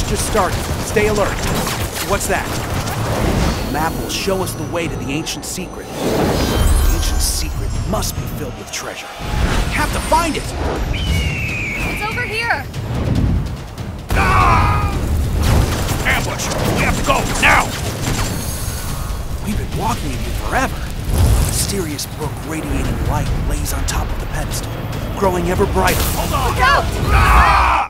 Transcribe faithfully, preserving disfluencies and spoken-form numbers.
just started. Stay alert. What's that? The map will show us the way to the ancient secret. The ancient secret must be filled with treasure. We have to find it! It's over here! Ah! Ambush! We have to go, now! We've been walking in here forever. A mysterious brook radiating light lays on top of the pedestal, growing ever brighter. Hold on! Look out! Ah!